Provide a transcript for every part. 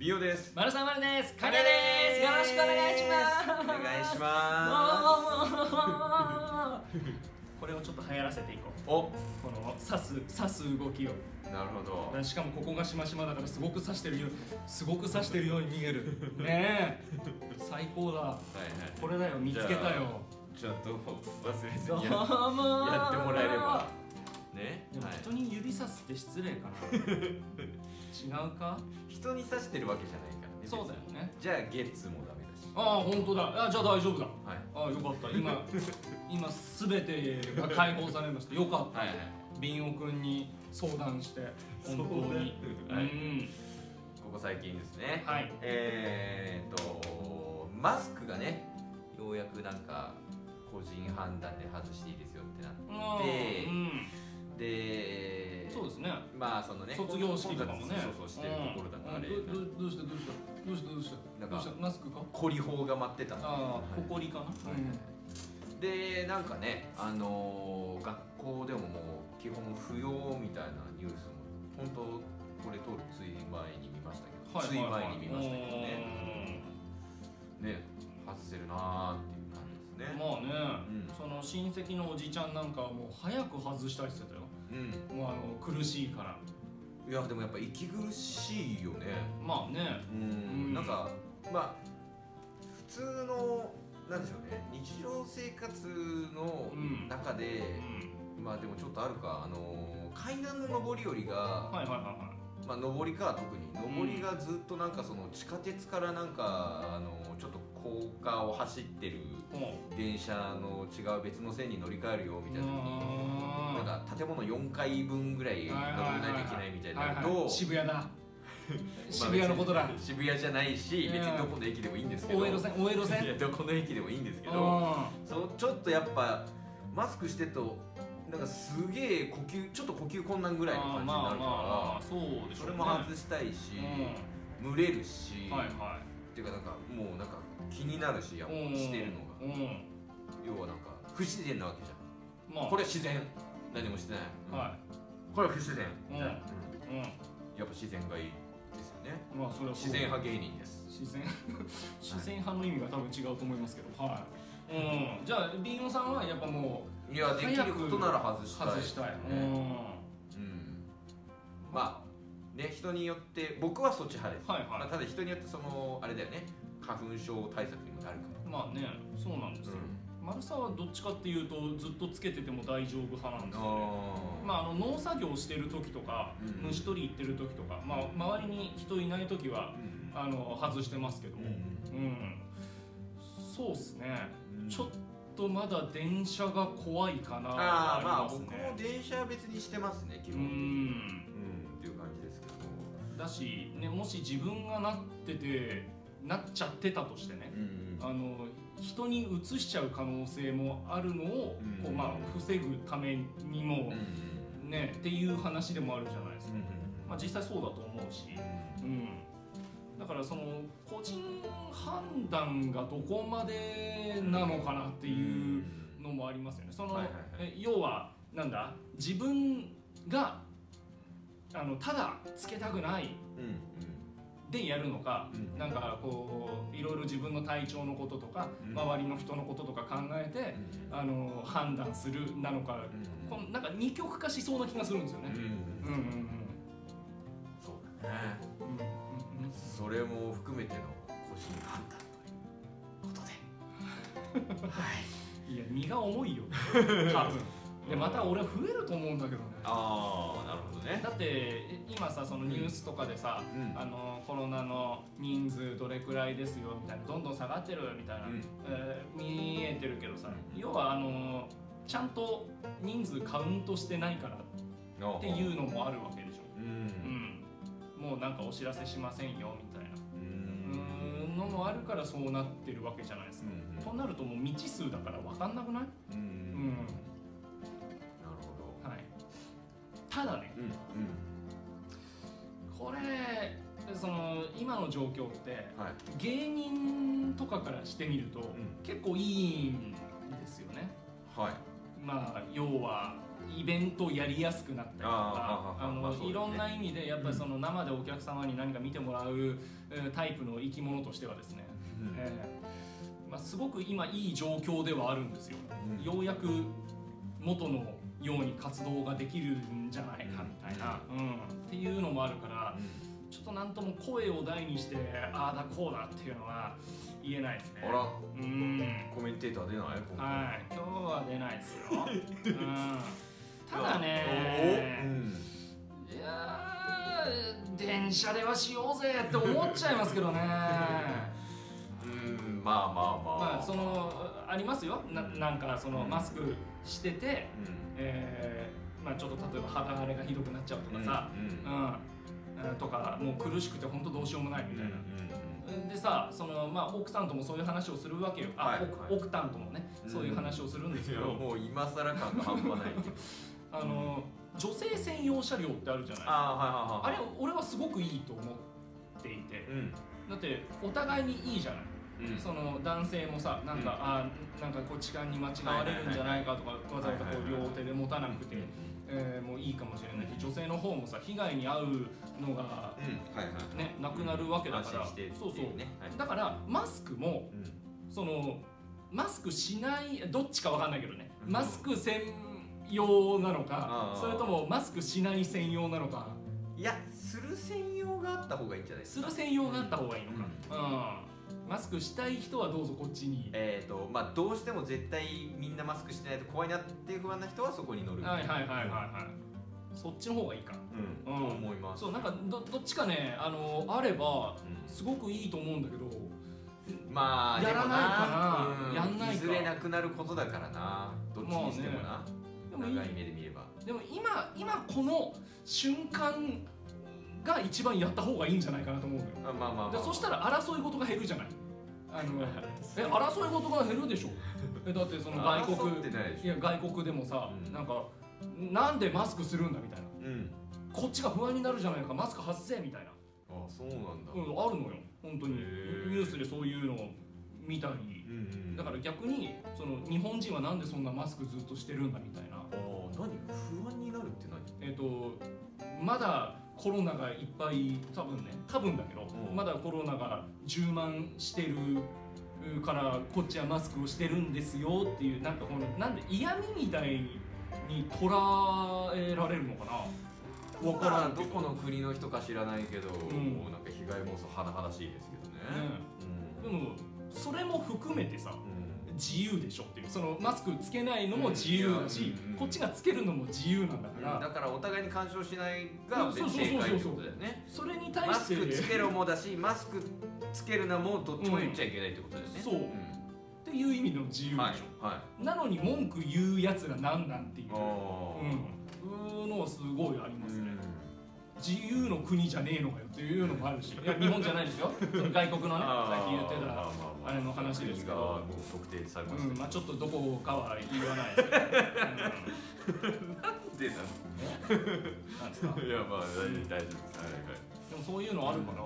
美容です。 丸さん丸です。カニャです。よろしくお願いします。 お願いします。 これをちょっと流行らせていこう。 お、 この刺す動きを。 なるほど。 しかもここがしましまだからすごく刺してるように見える。ねえ。最高だ。 はいはい。 これだよ、見つけたよ。 ちょっと忘れずどうにもやってもらえれば。ね。 でも人に指さすって失礼かな。違うか？ 人に刺してるわけじゃないからね。 そうだよね。 じゃあゲッツもダメだし。 ああ、本当だ。あ、じゃあ大丈夫だ。 はい。 ああ、よかった。今すべてが解放されました。よかった。 はいはい。 ビンオ君に相談して本当に。 はい。ここ最近ですね。 はい。 マスクがね、ようやくなんか個人判断で外していいですよってなって。で、 そうですね。 まあそのね、 卒業式とかもね、 そうしてるところだから、 どうしたなんかマスクか？ コリ法が待ってた。 ああ、ほこりかな。 で、なんかね、学校でももう基本不要みたいなニュースも本当これ撮るつい前に見ましたけど、つい前に見ましたけどね、ね、外せるなーっていう感じですね。 まあね、その親戚のおじちゃんなんかはもう早く外したりしてたよ。もう苦しいから。 いやでもやっぱ息苦しいよね。 まあね。 なんかまあ普通のなんでしょうね、日常生活の中で、まあでもちょっとあるか、階段の上り下りが、まあ上りか、特に上りがずっとなんかその地下鉄からなんかちょっと高架を走ってる電車の違う別の線に乗り換えるよみたいな時に、なんか建物4階分ぐらい乗らないといけないみたいなのと、 渋谷だ。渋谷のことだ。 渋谷じゃないし、別にどこの駅でもいいんですけど、 大江戸線いやどこの駅でもいいんですけど、ちょっとやっぱマスクしてるとなんかすげえちょっと呼吸困難ぐらいの感じになるから、それも外したいし、蒸れるし、っていうかなんかもうなんか気になるし、やっぱしてるのが、要はなんか不自然なわけじゃん。これは自然、何もしてない。これは不自然。やっぱ自然がいいですよね。まあそれは自然派芸人です。 自然派の意味が多分違うと思いますけど、じゃあビンオさんはやっぱもう、 いやできることなら外したい。まあね、人によって僕はそっち派です。ただ人によってそのあれだよね、花粉症対策にもなるから。まあね、そうなんですよ。丸さんはどっちかっていうとずっとつけてても大丈夫派なんですよね。まあ農作業してる時とか、虫取り行ってる時とか、まあ周りに人いない時は外してますけど、そうっすね。ちょっとまだ電車が怖いかな。 まあ僕も電車は別にしてますね、基本的に。っていう感じですけど。 だしね、もし自分がなっちゃってたとしてね、人にうつしちゃう可能性もあるのをこう、まあ、防ぐためにもねっていう話でもあるじゃないですか。まあ実際そうだと思うし、だからその個人判断がどこまでなのかなっていうのもありますよね。その要はなんだ、自分がただつけたくないでやるのか、なんかこういろいろ自分の体調のこととか、周りの人のこととか考えて判断するなのか、なんか二極化しそうな気がするんですよね。 そうだね。それも含めての個人判断ということで、 いや荷が重いよ多分。でまた俺増えると思うんだけどね。 なるほどね。 だって今さ、そのニュースとかでさ、コロナの人数どれくらいですよみたいな、どんどん下がってるみたいな、見えてるけどさ、要はちゃんと人数カウントしてないからっていうのもあるわけでしょ。もうなんかお知らせしませんよみたいなのもあるからそうなってるわけじゃないですか。となるともう未知数だから分かんなくない？ただね、これその今の状況って、芸人とかからしてみると、結構いいんですよね。まあ要はイベントをやりやすくなったりとか、いろんな意味でやっぱりその生でお客様に何か見てもらうタイプの生き物としてはですね、すごく今いい状況ではあるんですよ。ようやく元のように活動ができるんじゃないかみたいな、っていうのもあるから、ちょっとなんとも声を大にしてああだこうだっていうのは言えないですね。 あら、コメンテーター出ない？ はい、今日は出ないですよ。ただね、いや電車ではしようぜって思っちゃいますけどね。まあそのありますよ。なんかそのマスクしてて、ちょっと例えば肌荒れがひどくなっちゃうとかさ、とかもう苦しくて本当どうしようもないみたいな。でさ、その奥さんともそういう話をするわけよ。奥さんともね、そういう話をするんですけど、 もう今更感が半端ない。 女性専用車両ってあるじゃないですか。あれ俺はすごくいいと思っていて、だってお互いにいいじゃない。その男性もさ、なんかこう痴漢に間違われるんじゃないかとか、わざわざこう両手で持たなくてもういいかもしれないし、女性の方もさ被害に遭うのがねなくなるわけだから、そうそう。だからマスクもそのマスクしないどっちかわかんないけどね、マスク専用なのか、それともマスクしない専用なのか。 いや、する専用があった方がいいんじゃないですか。 する専用があった方がいいのか。マスクしたい人はどうぞこっちに。 どうしても絶対みんなマスクしてないと怖いなっていう不安な人はそこに乗る。そっちの方がいいか。と思います。 そう、なんかどっちかね、あればすごくいいと思うんだけど。 まあやらないかな。やんないか。 いずれなくなることだからな。どっちにしてもな。長い目で見れば。でも今この瞬間が一番やった方がいいんじゃないかなと思うのよ。そしたら争い事が減るじゃない。争い事が減るでしょ。だってその外国でもさ、なんでマスクするんだみたいな、こっちが不安になるじゃないか、マスク発生みたいな。 あ、そうなんだ。 あるのよ本当に。ニュースでそういうのを見たり、だから逆にその日本人はなんでそんなマスクずっとしてるんだみたいな。 何不安になるって何？ まだコロナがいっぱい多分だけど、まだコロナが充満してるからこっちはマスクをしてるんですよっていう、なんかこのなんで嫌味みたいに捉えられるのかな。分からん。 どこの国の人か知らないけど、なんか被害妄想甚だしいですけどね。 でもそれも含めてさ、自由でしょっていう、そのマスクつけないのも自由だし、こっちがつけるのも自由なんだから、 だからお互いに干渉しないが正解ってことだよね。 それに対マしてスクつけろもだし、マスクつけるなもどっちも言っちゃいけないってことだよね。 そうっていう意味の自由でしょ。なのに文句言うやつが何なんっていうのはすごいありますね。自由の国じゃねえのかよっていうのもあるし、日本じゃないですよ、外国のね、さっき言ってたあれの話ですけど、 特定されました。 ちょっとどこかは言わないですけど。 なんでなんですか。いや、まあ大丈夫です。でもそういうのあるから、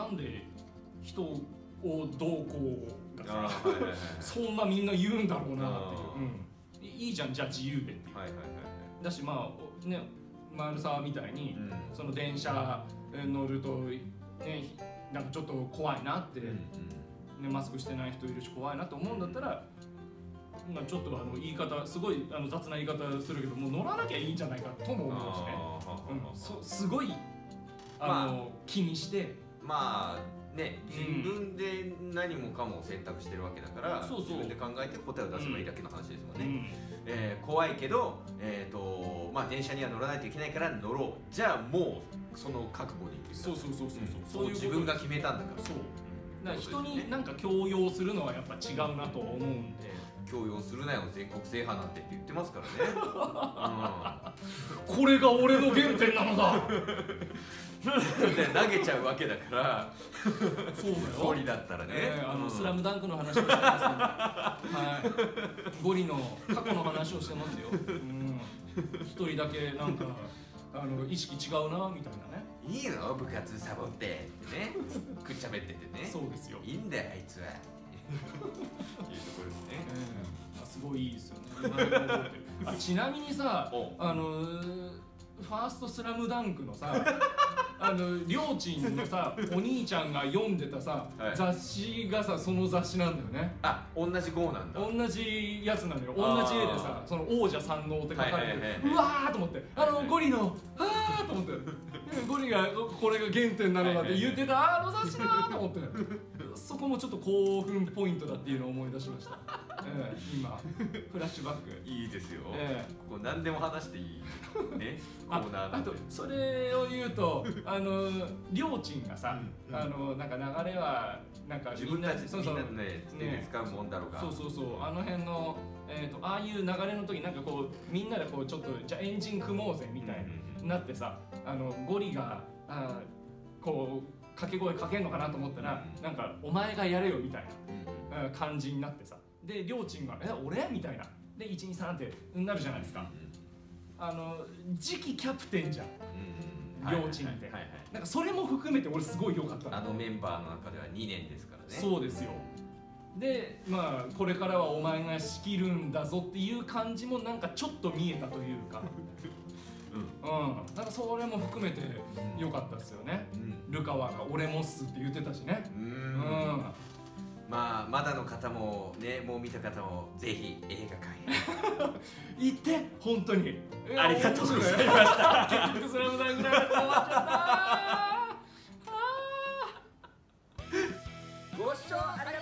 なんで人をどうこうがさ、そんなみんな言うんだろうなっていう。いいじゃん、じゃあ自由でっていう。だし、まあね、丸沢みたいにその電車乗るとね、なんかちょっと怖いなって、ね、マスクしてない人いるし怖いなと思うんだったら、ちょっと言い方すごい雑な言い方するけど、もう乗らなきゃいいんじゃないかとも思うしね。すごい気にして、 まあね、自分で何もかも選択してるわけだから、自分で考えて答えを出せばいいだけの話ですもんね。怖いけど、電車には乗らないといけないから乗ろう。じゃあもうその覚悟にいってください。そういう自分が決めたんだから。 だから人になんか強要するのはやっぱ違うなと思うんで。 強要するなよ全国制覇なんてって言ってますからね。 これが俺の原点なのだ。 投げちゃうわけだから。 そうだよ。 ゴリだったらね。 スラムダンクの話をしてますはい。ゴリの過去の話をしてますよ。一人だけなんか意識違うなみたいなね。 いいの部活サボってってね。くっちゃべっててね。 そうですよ。 いいんだよあいつは。 ころですね。 すごいいいですよね。ちなみにさ、ファーストスラムダンクのさ、りょーちんのさ、お兄ちゃんが読んでたさ、雑誌がさ、その雑誌なんだよね。 あ、同じ号なんだ。 同じやつなのよ。同じ絵でさ、その王者三能って書かれてる。うわーと思って、ゴリのあーと思って、ゴリがこれが原点なのだって言ってた雑誌だーと思って、そこもちょっと興奮ポイントだっていうのを思い出しました。今フラッシュバックいいですよ。ここ何でも話していいね。コーナーなんで。 あとそれを言うとりょーちんがさ、なんか流れはなんか自分たちみんなね常に使うもんだろうが。 そうあの辺のああいう流れの時なんかこうみんなでこうちょっとじゃあエンジン組もうぜみたいになってさ、ゴリがこう掛け声かけんのかなと思ったら、なんかお前がやれよみたいな感じになってさ、でりょーちんが俺みたいなで123ってなるじゃないですか。次期キャプテンじゃん、りょーちんって。なんかそれも含めて俺すごい良かった。 メンバーの中では2年ですからね。 そうですよ。でまあこれからはお前が仕切るんだぞっていう感じもなんかちょっと見えたというかなんかそれも含めて良かったですよね。ルカワが俺もっすって言ってたしね。 まあまだの方もね、もう見た方もぜひ映画館へ行って本当にありがとうございました。 結局スラムダンクなかった、終わっちゃった。 ご視聴ありがとうございました。